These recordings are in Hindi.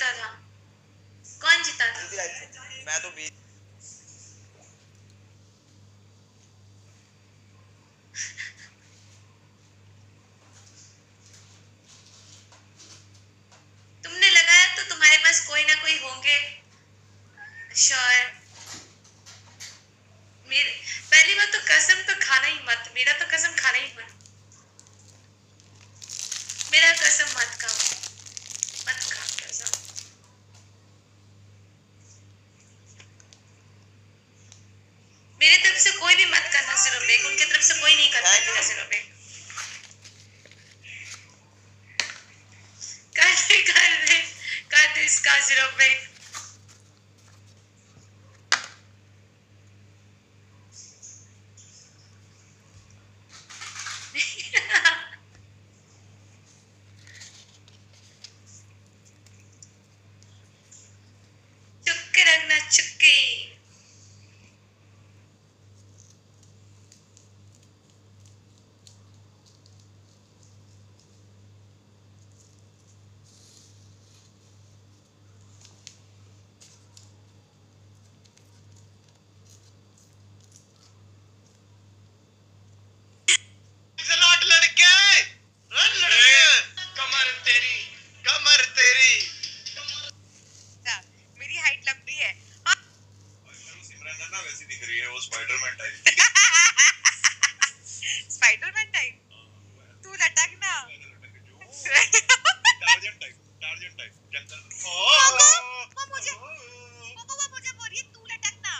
जीता था? कौन जीता था? मैं तो तुमने लगाया तो तुम्हारे पास कोई ना कोई होंगे श्योर। मेरे पहली बात तो कसम तो खाना ही मत, मेरा तो कसम खाना ही मत, मेरा कसम मत खाओ, मत खा कसम। मेरे तरफ से कोई भी मत करना सिर्फ एक, उनकी तरफ से कोई नहीं करता मेरा सिर्फ एक। कर दे इसका सिर्फ एक। चुपके रखना, चुपके। Spiderman type. स्पाइडरमैन टाइप तू लटकना। टार्जन टाइप जंगल। वो मुझे बोल रही है तू लटकना।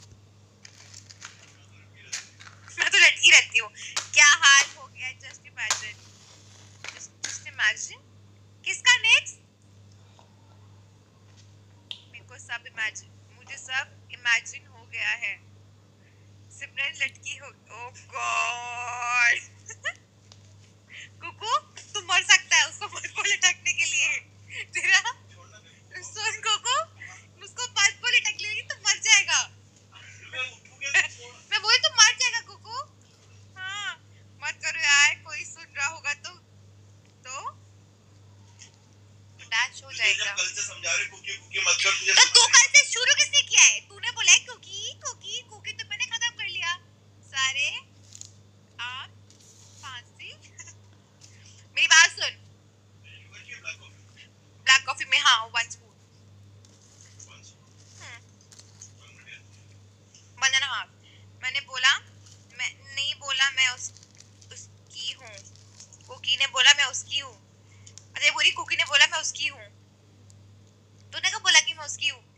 मैं तो लटकी रहती हूँ। क्या हाल हो गया, जस्ट इमेजिन, जस्ट इमेजिन। किसका नेक्स्ट? मेरे को सब इमेजिन, मुझे सब इमेजिन हो गया है। सिमरन लटकी हो, ओह गॉड। कुकू तू मर सकता है उसको लटकने के लिए। तेरा सुन कुकू, उसको मत लटक लेगी तो मर जाएगा। मैं बोली तो मर जाएगा कुकू। हाँ मत करो यार, कोई सुन रहा होगा तो डैश हो जाएगा। कल से समझा रहे कुकी कुकी मत कर तुझे। तो तू कल से शुरू किसने किया है? तूने बोला है कुकी कुकी कुकी, तो मैंने खत्म कर लिया सारे आम फांसी। मेरी बात सुन, ब्लैक कॉफी में हाँ 1 स्पून, 1.5। मैंने बोला, मैं नहीं बोला मैं उसकी हूँ। कुकी ने बोला मैं उसकी हूँ। अरे बुरी कुकी ने बोला मैं उसकी हूँ। तूने कब बोला कि मैं उसकी हूँ?